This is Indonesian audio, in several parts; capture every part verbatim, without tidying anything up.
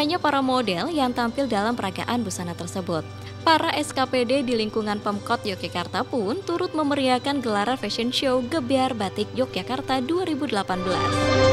hanya para model yang tampil dalam peragaan busana tersebut. Para S K P D di lingkungan Pemkot Yogyakarta pun turut memeriahkan gelaran fashion show Gebyar Batik Yogyakarta dua ribu delapan belas.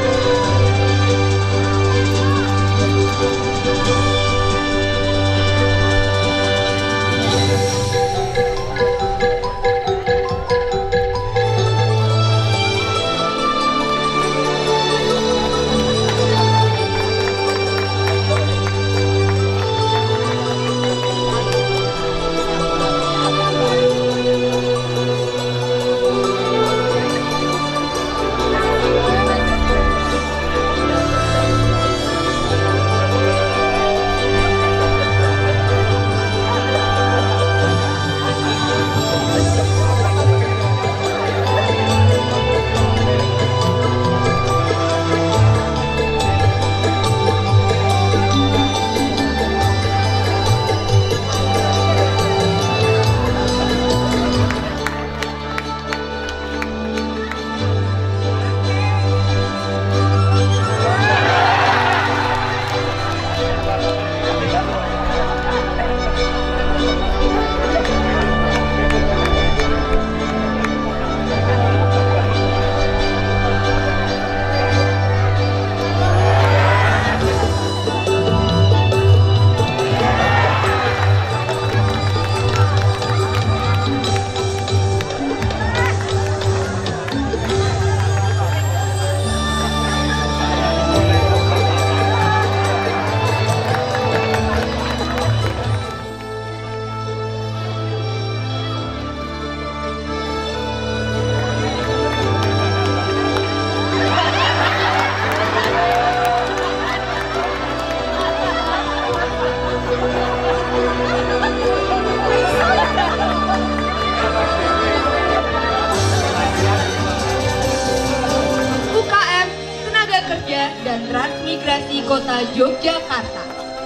Dan Transmigrasi Kota Yogyakarta.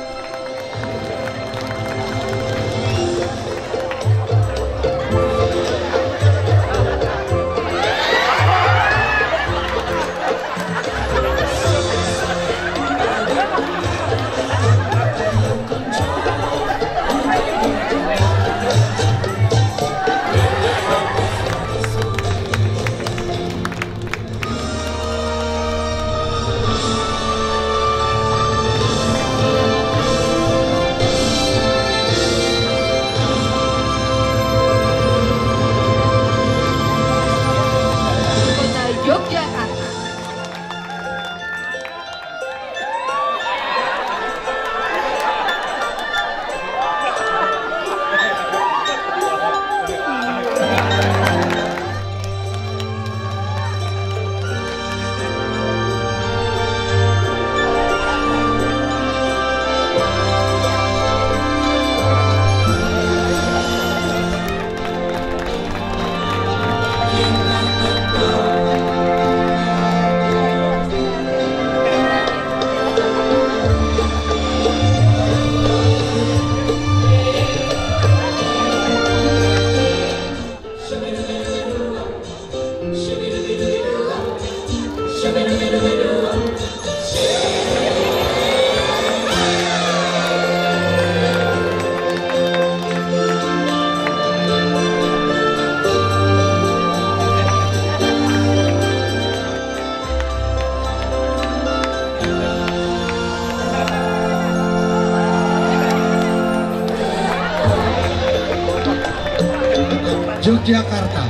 Yogyakarta.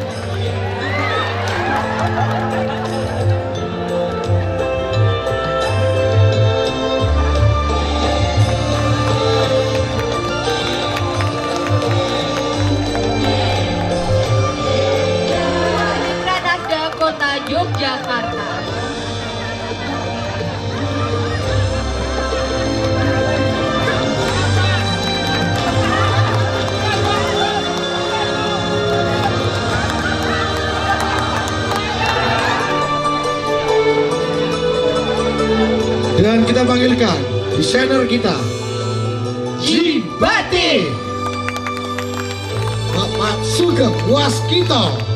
Prananda Kota Yogyakarta. Dan kita panggilkan desainer kita, Jibati, Bapak Sugeng Waskito.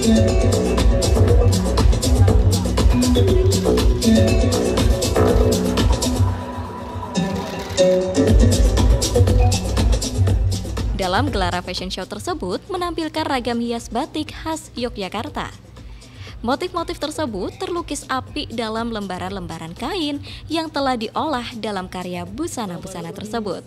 Dalam gelaran fashion show tersebut menampilkan ragam hias batik khas Yogyakarta. Motif-motif tersebut terlukis apik dalam lembaran-lembaran kain yang telah diolah dalam karya busana-busana tersebut.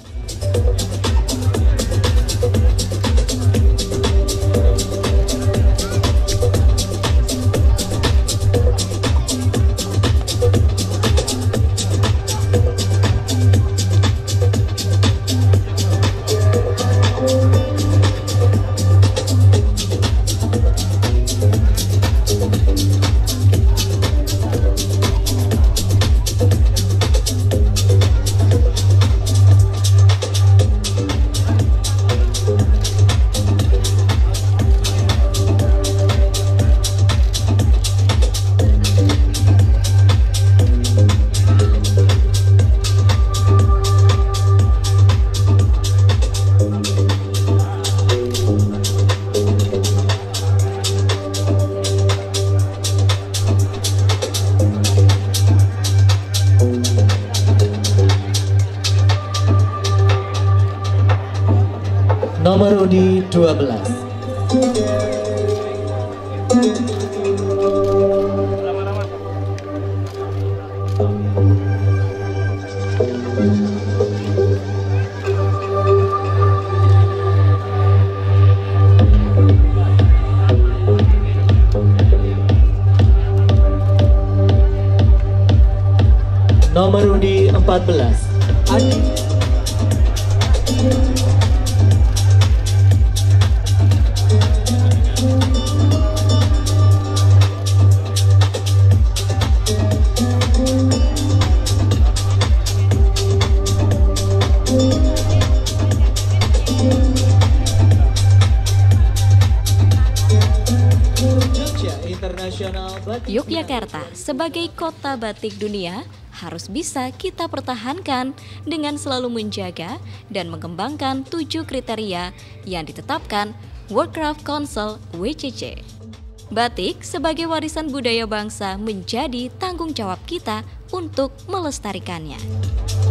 Nomor undi dua belas. Nomor undi empat belas. Adi. Yogyakarta sebagai kota batik dunia harus bisa kita pertahankan dengan selalu menjaga dan mengembangkan tujuh kriteria yang ditetapkan World Craft Council W C C. Batik sebagai warisan budaya bangsa menjadi tanggung jawab kita untuk melestarikannya.